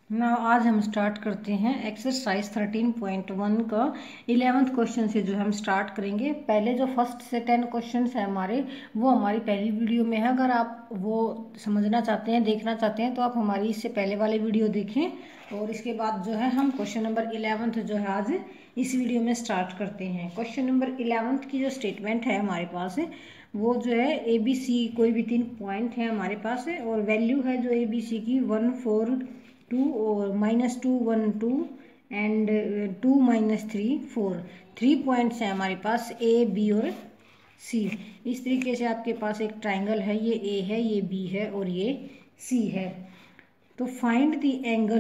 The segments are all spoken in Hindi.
ना आज हम स्टार्ट करते हैं एक्सरसाइज 13.1 का 11th क्वेश्चन से जो हम स्टार्ट करेंगे। पहले जो फर्स्ट से 10 क्वेश्चन है हमारे, वो हमारी पहली वीडियो में है। अगर आप वो समझना चाहते हैं, देखना चाहते हैं, तो आप हमारी इससे पहले वाली वीडियो देखें। और इसके बाद जो है हम क्वेश्चन नंबर 11th जो है आज इस वीडियो में स्टार्ट करते हैं। क्वेश्चन नंबर 11th की जो स्टेटमेंट है हमारे पास है, वो जो है ABC, कोई भी 3 पॉइंट है हमारे पास है और वैल्यू है जो ABC की 1 4 2 और -2 1 2 एंड 2 -3 4। 3 पॉइंट्स हैं हमारे पास A, B और C। इस तरीके से आपके पास एक ट्राइंगल है, ये A है, ये B है और ये C है। तो find the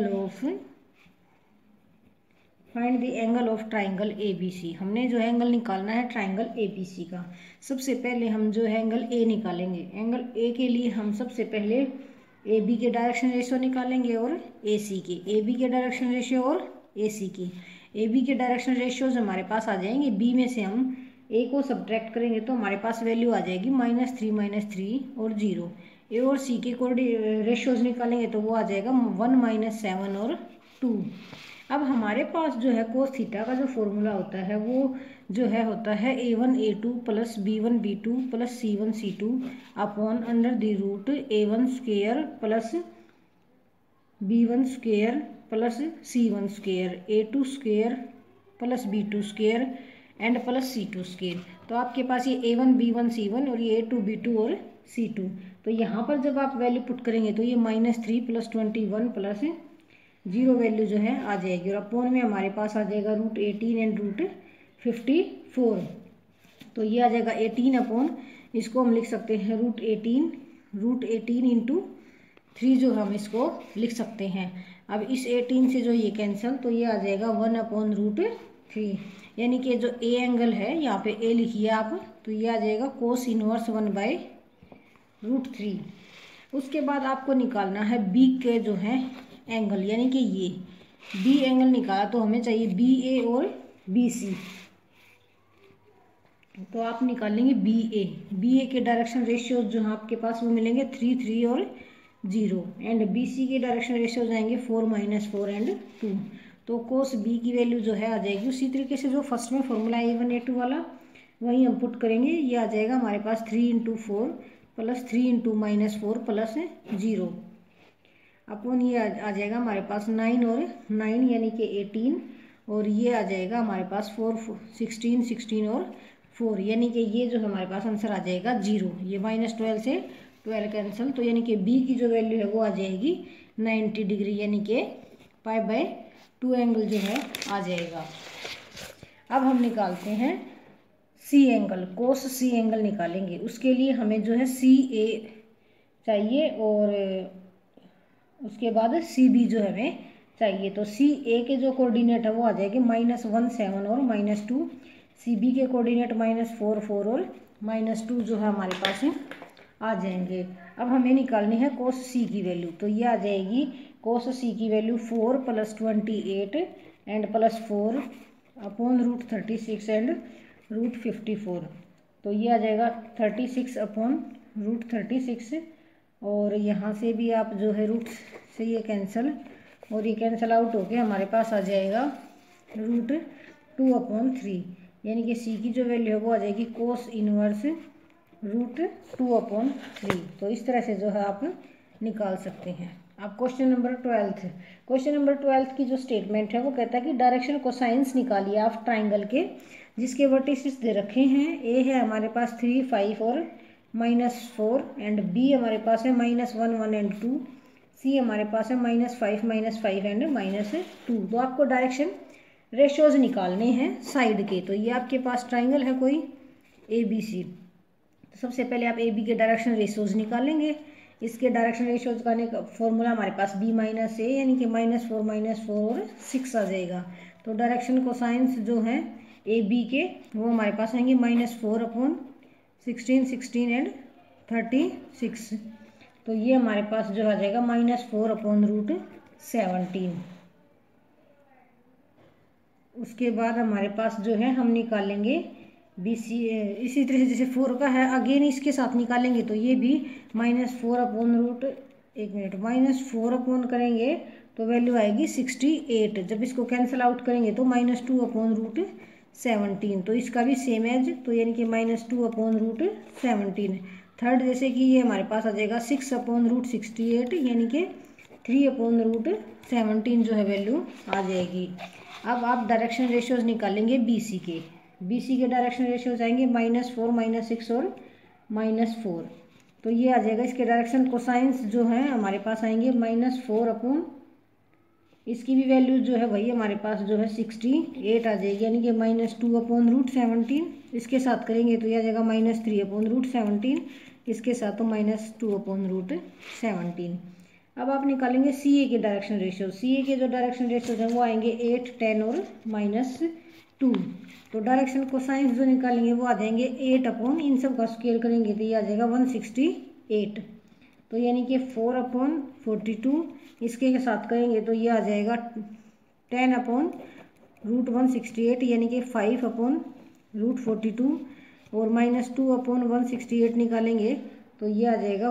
angle of triangle ABC। हमने जो है एंगल निकालना है ट्राइंगल ABC का। सबसे पहले हम जो है एंगल A निकालेंगे। एंगल A के लिए हम सबसे पहले AB के डायरेक्शन रेशियो निकालेंगे और AC के, AB के डायरेक्शन रेशियो और AC की। AB के डायरेक्शन रेशियोज हमारे पास आ जाएंगे, B में से हम A को सब्ट्रैक्ट करेंगे तो हमारे पास वैल्यू आ जाएगी -3 और 0। A और C के रेशियोज निकालेंगे तो वो आ जाएगा 1 -7 और 2। अब हमारे पास जो है कोस थीटा का जो फॉर्मूला होता है वो जो है होता है A1 A2 plus B1 B2 plus C1 C2 upon under the root A1 square plus B1 square plus C1 square A2 square plus B2 square and plus C2 square. तो आपके पास ये A1 B1 C1 और ये A2 B2 और C2। तो यहाँ पर जब आप वैल्यू पुट करेंगे तो ये -3 + 21 प्लस 0 वैल्यू जो है आ जाएगी और अपॉन में हमारे पास आ जाएगा √18 एंड √54। तो ये आ जाएगा 18 अपॉन, इसको हम लिख सकते हैं √18 इंटू 3 जो हम इसको लिख सकते हैं। अब इस 18 से जो ये कैंसिल, तो ये आ जाएगा 1 अपॉन √3। यानी कि जो ए एंगल है, यहाँ पे ए लिखिए आप, तो ये आ जाएगा कोस इनवर्स 1/√3। उसके बाद आपको निकालना है बी के जो है एंगल, यानी कि ये बी एंगल निकाला तो हमें चाहिए BA और BC। तो आप निकालेंगे BA के डायरेक्शन रेशियो जो आपके पास वो मिलेंगे 3 3 और 0 एंड BC के डायरेक्शन रेशियो जाएंगे 4 -4 एंड 2। तो कोस B की वैल्यू जो है आ जाएगी उसी तरीके से जो फर्स्ट में फॉर्मूला A1 A2 वाला, वही हम पुट करेंगे। ये आ जाएगा हमारे पास 3 × 4 प्लस 3 × -4 प्लस 0 अपन ये आ जाएगा हमारे पास 9 और 9 यानी कि 18 और ये आ जाएगा हमारे पास 4 16 और 4 यानी कि ये जो हमारे पास आंसर आ जाएगा 0। ये -12 से 12 कैंसिल, तो यानी कि B की जो वैल्यू है वो आ जाएगी 90 डिग्री, यानी कि π/2 एंगल जो है आ जाएगा। अब हम निकालते हैं C angle, cos C angle निकालेंगे। उसके लिए हमें जो है CA चाहिए और उसके बाद CB जो हमें चाहिए। तो CA के जो कोऑर्डिनेट है वो आ जाएगी -1 7 और -2। CB के कोऑर्डिनेट -4 4 और -2 जो है हमारे पास आ जाएंगे। अब हमें निकालनी है कोस C की वैल्यू, तो ये आ जाएगी कोस C की वैल्यू 4 + 28 एंड +4 अपॉन √36 एंड √54। तो ये आ जाएगा 36 अपॉन √36 और यहाँ से भी आप जो है रूट से ये कैंसिल और ये कैंसिल आउट होके हमारे पास आ जाएगा √2/3, यानी कि C की जो वैल्यू है वो आ जाएगी कोस इनवर्स √2/3। तो इस तरह से जो है आप निकाल सकते हैं। अब क्वेश्चन नंबर 12 की जो स्टेटमेंट है वो कहता है कि डायरेक्शन कोसाइंस निकालिए आप ट्राइंगल के जिसके वर्टिसेस दे रखे हैं। A है हमारे पास 3 5 और -4 एंड B हमारे पास है -1 1 एंड 2। C हमारे पास है -5 5 एंड -2। तो आपको डायरेक्शन रेशियोज निकालने हैं साइड के। तो ये आपके पास ट्राइंगल है कोई ABC। तो सबसे पहले आप AB के डायरेक्शन रेशियोज निकालेंगे। इसके डायरेक्शन रेशियोज का फॉर्मूला हमारे पास B - A यानी कि -4 और 6 आ जाएगा। तो डायरेक्शन कोसाइंस जो है AB के वो हमारे पास आएंगे -4/16 16 एंड 36। तो ये हमारे पास जो आ जाएगा -4/√17। उसके बाद हमारे पास जो है हम निकालेंगे BC, इसी तरह से जैसे 4 का है अगेन इसके साथ निकालेंगे। तो ये भी -4/√1 मिनट -4 करेंगे तो वैल्यू आएगी 68। जब इसको कैंसिल आउट करेंगे तो -2/√17, तो इसका भी सेम एज, तो यानी कि -2/√17। थर्ड जैसे कि ये हमारे पास आ जाएगा 6/√68, यानी कि 3/√17 जो है वैल्यू आ जाएगी। अब आप डायरेक्शन रेशियोज निकालेंगे BC के। BC के डायरेक्शन रेशियोज आएंगे -4, -6 और -4। तो ये आ जाएगा, इसके डायरेक्शन कोसाइंस जो है हमारे पास आएंगे -4 इसकी भी वैल्यू जो है वही हमारे पास जो है 68 आ जाएगी, यानी कि -2/√17। इसके साथ करेंगे तो यह आ जाएगा -3/√17, इसके साथ तो -2/√17। अब आप निकालेंगे CA के डायरेक्शन रेशियो। CA के जो डायरेक्शन रेशियोज हैं वो आएंगे 8, 10 और -2। तो डायरेक्शन कोसाइंस जो निकालेंगे वो आ जाएंगे 8 इन सब का स्क्वायर करेंगे तो ये आ जाएगा 168। तो यानी कि 4/42 इसके साथ करेंगे तो ये आ जाएगा 10/√168, यानी कि 5/√42 और -2/168 निकालेंगे तो ये आ जाएगा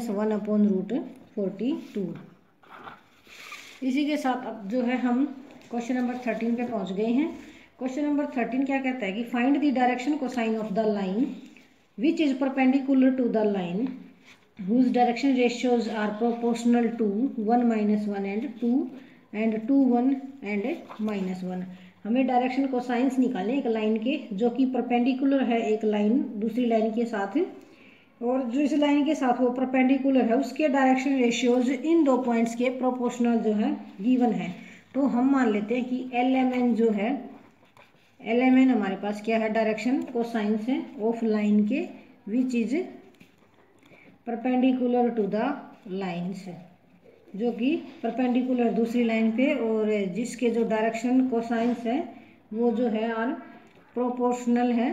-1/√42। इसी के साथ अब जो है हम क्वेश्चन नंबर 13 पे पहुंच गए हैं। क्वेश्चन नंबर 13 क्या कहता है कि find the direction cosine of the line which is perpendicular to the line whose direction ratios are proportional to 1, -1 and 2 and 2, 1 and -1। हमें डायरेक्शन कोसाइंस निकालें एक लाइन के जो कि परपेंडिकुलर है एक लाइन दूसरी लाइन के साथ, और जो इस लाइन के साथ वो परपेंडिकुलर है उसके डायरेक्शन रेशियोज इन दो पॉइंट्स के प्रोपोर्शनल जो है गिवन है। तो हम मान लेते हैं कि LMN जो है, LMN हमारे पास क्या है, डायरेक्शन कोसाइंस है ऑफ लाइन के which is perpendicular to the lines, जो कि परपेंडिकुलर दूसरी लाइन पे, और जिसके जो डायरेक्शन कोसाइंस है वो जो है और प्रोपोर्शनल है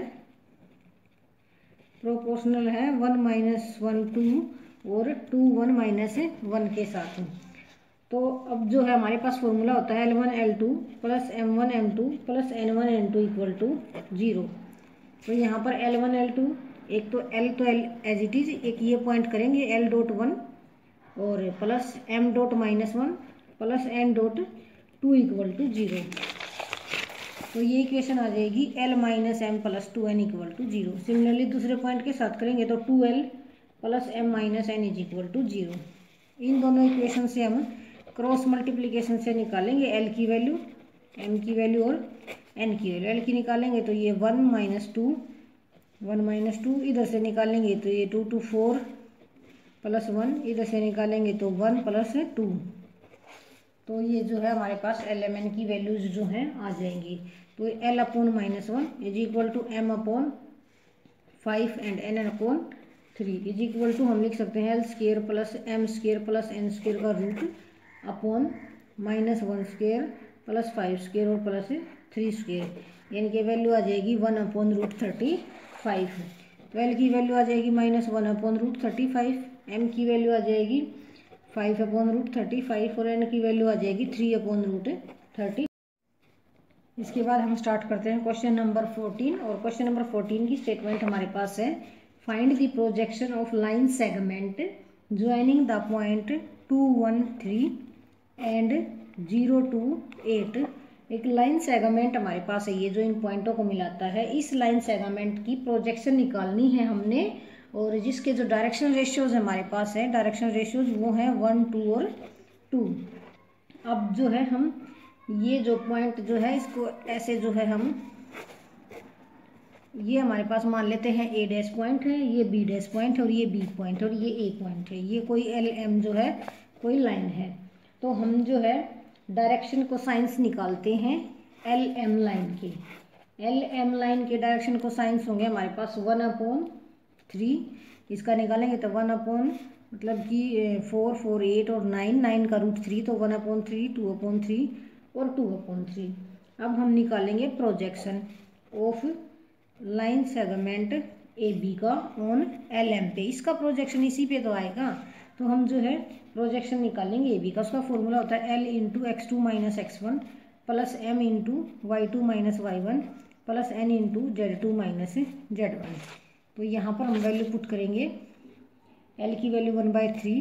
1, -1, 2 और 2, 1, -1 के साथ। तो अब जो है हमारे पास फॉर्मूला होता है L1 L2 + M1 M2 + N1 N2 = 0। तो यहाँ पर L1 L2 एक तो L एज इट इज, एक ये पॉइंट करेंगे L.1 और प्लस M.-1 प्लस N.2 = 0। तो ये इक्वेशन आ जाएगी L - M + 2N = 0। सिमिलरली दूसरे पॉइंट के साथ करेंगे तो 2L + M - N = 0। इन दोनों इक्वेशन से हम क्रॉस मल्टीप्लिकेशन से निकालेंगे L की वैल्यू, M की वैल्यू और N की वैल्यू। L की निकालेंगे तो ये 1 - 2 इधर से निकालेंगे तो ये 2 × 4 + 1, इधर से निकालेंगे तो 1 + 2। तो ये जो है हमारे पास LMN की वैल्यूज जो हैं आ जाएंगी। तो L/-1 = M/5 and N/3 = हम लिख सकते हैं L² + M² + N² का रूट अपॉन -1² + 5² और +3², यानी कि वैल्यू आ जाएगी 1/√35। तो L की वैल्यू आ जाएगी -1/√35, M की वैल्यू आ जाएगी 5/√35 और N की वैल्यू आ जाएगी 3/√30। इसके बाद हम स्टार्ट करते हैं क्वेश्चन नंबर 14, और क्वेश्चन नंबर 14 की स्टेटमेंट हमारे पास है find the projection of line segment joining the point 2, 1, 3 and 0, 2, 8। एक लाइन सेगमेंट हमारे पास है ये जो इन पॉइंटों को मिलाता है, इस लाइन सेगमेंट की प्रोजेक्शन निकालनी है हमने, और जिसके जो डायरेक्शन रेशियोज हमारे पास है, डायरेक्शन रेशियोज वो हैं 1, 2 और 2। अब जो है हम ये जो पॉइंट जो है इसको ऐसे जो है हम ये हमारे पास मान लेते हैं A' पॉइंट है, ये B' पॉइंट है और ये B पॉइंट है और ये A पॉइंट है, ये कोई LM जो है कोई लाइन है। तो हम जो है डायरेक्शन कोसाइंस निकालते हैं LM लाइन के। LM लाइन के डायरेक्शन कोसाइंस होंगे हमारे पास 1/3, इसका निकालेंगे तो 1 मतलब कि 4, 4, 8 और 9, 9 का √3 तो 1/3, 2/3 और 2/3। अब हम निकालेंगे projection of line segment AB का ऑन LM पे। इसका प्रोजेक्शन इसी पे तो आएगा, तो हम जो है प्रोजेक्शन निकालेंगे AB का। उसका फॉर्मूला होता है L × X2 - X1 + M × Y2 - Y1 + N × Z2 - Z1। तो यहाँ पर हम वैल्यू पुट करेंगे L की वैल्यू 1/3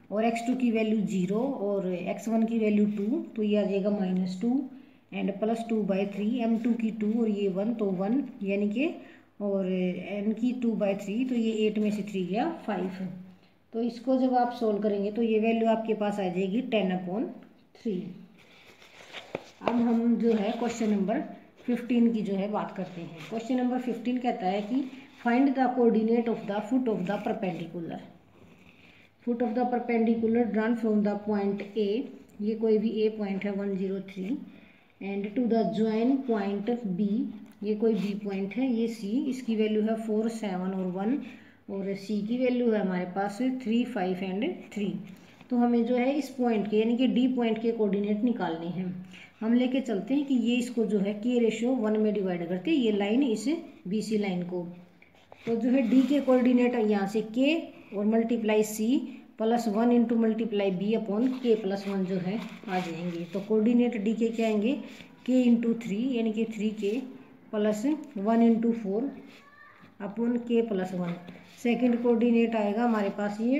और x2 की वैल्यू 0 और x1 की वैल्यू 2, तो ये आ जाएगा -2 एंड +2/3, m2 की 2 और ये 1, तो 1 यानी कि, और n की 2/3, तो ये 8 में से 3 गया 5। तो इसको जब आप सोल्व करेंगे तो ये वैल्यू आपके पास आ जाएगी 10/3। अब हम जो है क्वेश्चन नंबर 15 की जो है बात करते हैं। क्वेश्चन नंबर 15 कहता है कि find the coordinate of the foot of the perpendicular. Foot of the perpendicular drawn from the point A, ये कोई भी ए पॉइंट है 103, and to the join point B, ये कोई बी पॉइंट है, ये सी, इसकी वैल्यू है 4, 7 और 1, और सी की वैल्यू है हमारे पास 3, 5 एंड 3। तो हमें जो है इस पॉइंट के यानी कि डी पॉइंट के कोऑर्डिनेट निकालने हैं। हम लेके चलते हैं कि ये इसको जो है k/1 में डिवाइड करते हैं, ये लाइन इस BC लाइन को। तो जो है डी के कोऑर्डिनेट यहाँ से k और multiply C plus 1 into multiply B upon k+1 जो है आ जाएंगे। तो कोऑर्डिनेट डी के क्या आएंगे, k इंटू 3 यानी कि 3k plus 1 into 4 upon k+1। Second coordinate आएगा हमारे पास ये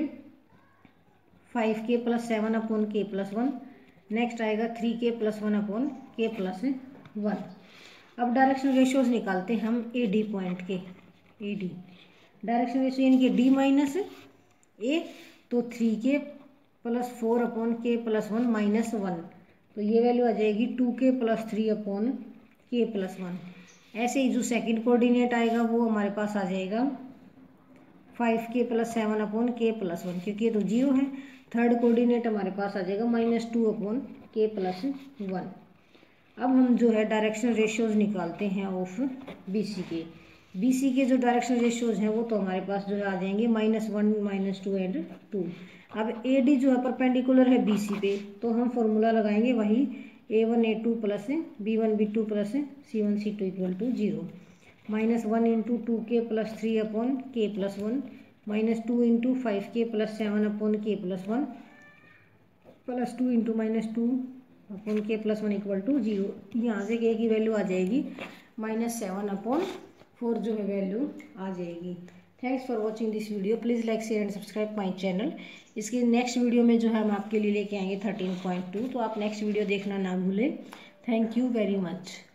5k + 7 अपॉन k+1। नेक्स्ट आएगा 3k + 1 अपॉन k+1। अब डायरेक्शन रेशियोज निकालते हैं हम AD पॉइंट के। AD डायरेक्शन रेशियो यानी कि D माइनस A, तो 3k + 4 अपॉन k+1 -1, तो ये वैल्यू आ जाएगी 2k + 3 अपॉन k+1। ऐसे ही जो सेकंड कोऑर्डिनेट आएगा वो हमारे पास आ जाएगा 5k + 7 अपॉन k+1, क्योंकि ये तो 0 है। थर्ड कोऑर्डिनेट हमारे पास आ जाएगा -2 अपॉन k+1। अब हम जो है डायरेक्शन रेशियोज निकालते हैं ऑफ BC के। BC के जो डायरेक्शन रेशियोज हैं वो तो हमारे पास जो है आ जाएंगे -1, -2 एंड 2। अब AD जो है परपेंडिकुलर है BC पे, तो हम फॉर्मूला लगाएंगे वही A1 A2 + B1 B2 + C1 C2 = 0। -1 into 2k + 3 upon k+1 -2 into 5k + 7 upon k+1 +2 into -2 upon k+1 = 0। यहाँ से k की वैल्यू आ जाएगी -7 अपॉन 4 जो है वैल्यू आ जाएगी। Thanks for watching this video. Please like share and subscribe my channel. इसके नेक्स्ट वीडियो में जो है हम आपके लिए लेके आएंगे 13.2, तो आप नेक्स्ट वीडियो देखना ना भूलें। Thank you very much.